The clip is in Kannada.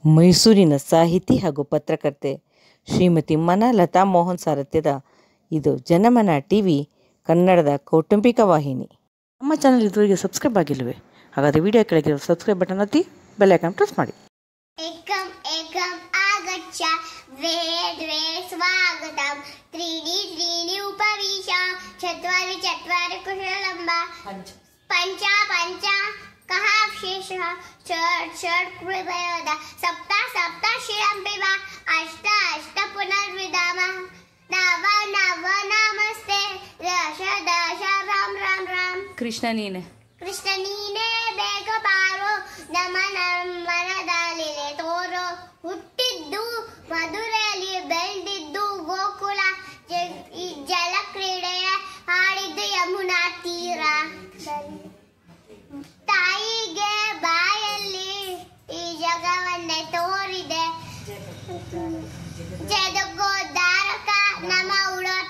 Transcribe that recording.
ಮೈಸೂರಿನ ಸಾಹಿತಿ ಹಾಗೂ ಪತ್ರಕರ್ತೆ ಶ್ರೀಮತಿ ಮನಲತಾ ಮೋಹನ್ ಸಾರಥ್ಯದ ಇದು ಜನಮನ ಟಿವಿ ಕನ್ನಡದ ಕೌಟುಂಬಿಕ ವಾಹಿನಿ. ನಮ್ಮ ಚಾನಲ್ ಇದುವರೆಗೆ ಸಬ್ಸ್ಕ್ರೈಬ್ ಆಗಿಲ್ಲವೇ? ಹಾಗಾದರೆ ವಿಡಿಯೋ ಕೆಳಗಿರೋ ಸಬ್ಸ್ಕ್ರೈಬ್ ಬಟನ್ ಒತ್ತಿ ಬೆಲ್ ಐಕಾನ್ ಪ್ರೆಸ್ ಮಾಡಿ. एकम एकम आगच्छ द्वे स्वागतम त्रीणि उपविश चत्वारि चत्वारि कुशलम्ब पंच पंच कः शेषः षट् कृपयोद सप्त सप्त शिरं पिब अष्ट अष्ट पुनर्विधामः नव नव नमस्ते दश दश राम राम राम. ಕೃಷ್ಣ ನೀನೆ ಬೇಗ ಬಾರೋ ನಮನ ಮನದಲ್ಲಿಲೆ ತೋರೋ. ಹುಟ್ಟಿದ್ದು ಮಧುರೆಯಲ್ಲಿ ಬೆಳೆದಿದ್ದು ಗೋಕುಲ ಜಲ ಕ್ರೀಡೆಯ ಆಡಿದ್ದು ಯಮುನಾ ತೀರ. ತಾಯಿಗೆ ಬಾಯಲ್ಲಿ ಈ ಜಗವನ್ನೇ ತೋರಿದೆ ಜಗಗೋದ್ಧಾರಕ ನಮ ಉಡೋ